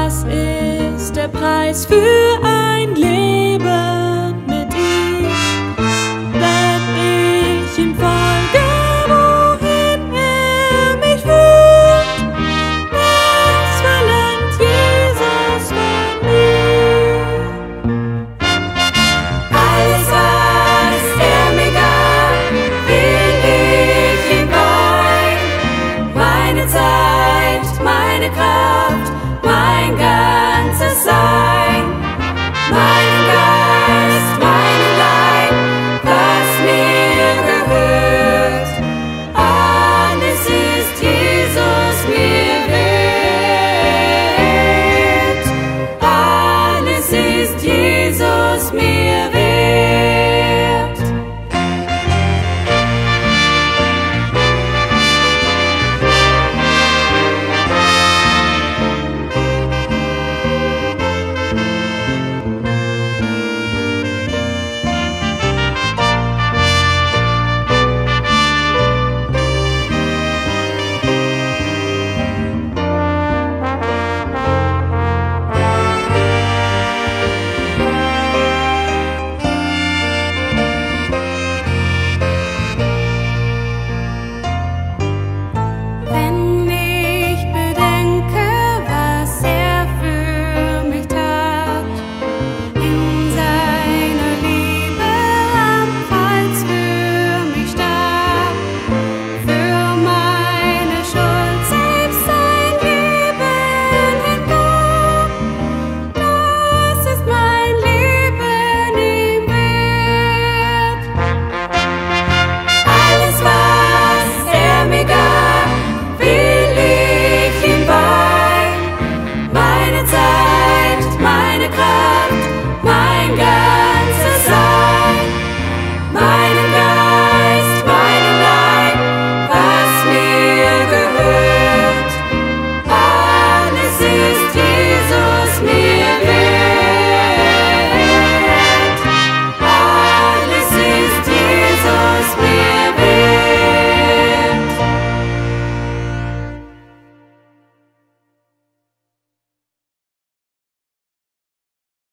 Was ist der Preis für ein Leben mit ihm? Wenn ich ihm folge, wohin er mich führt, was verlangt Jesus von mir? Alles, was er mir gab, will ich ihm weihen. Meine Zeit, meine Kraft, mein ganzes Sein.